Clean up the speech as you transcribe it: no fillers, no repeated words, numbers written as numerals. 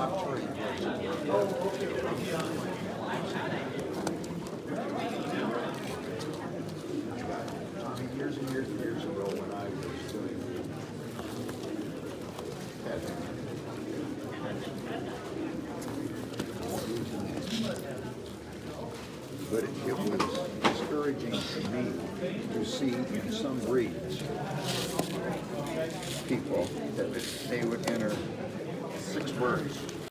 Years and years and years ago when I was doing but it was discouraging to me to see in some breeds people that they would enter 6 birds